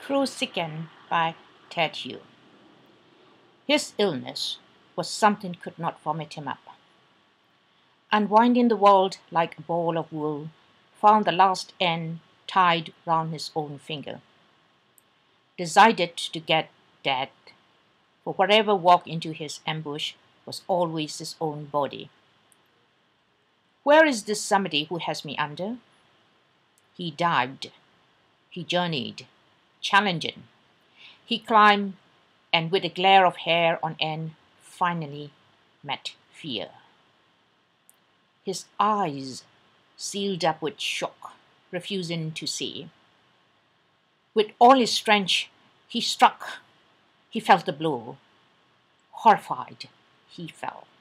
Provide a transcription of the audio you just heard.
through Sickened by Hughes. His illness was something could not vomit him up. Unwinding the world like a ball of wool, found the last end tied round his own finger. Decided to get dead, for whatever walked into his ambush was always his own body. Where is this somebody who has me under? He dived, he journeyed, challenging. He climbed, and with a glare of hair on end, finally met fear. His eyes sealed up with shock, refusing to see. With all his strength, he struck. He felt the blow. Horrified, he fell.